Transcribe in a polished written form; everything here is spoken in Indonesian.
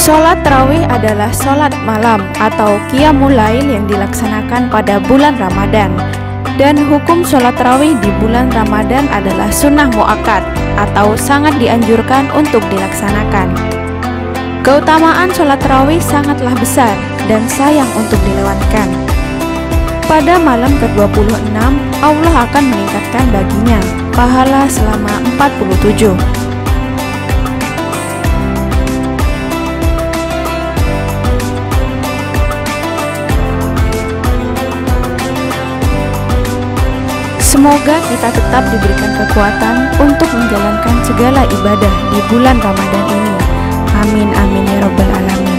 Sholat tarawih adalah sholat malam atau qiyamul lail yang dilaksanakan pada bulan Ramadan. Dan hukum sholat tarawih di bulan Ramadan adalah sunnah muakkad atau sangat dianjurkan untuk dilaksanakan. Keutamaan sholat tarawih sangatlah besar dan sayang untuk dilewatkan. Pada malam ke-26, Allah akan meningkatkan baginya pahala selama 47. Semoga kita tetap diberikan kekuatan untuk menjalankan segala ibadah di bulan Ramadan ini. Amin amin ya rabbal alamin.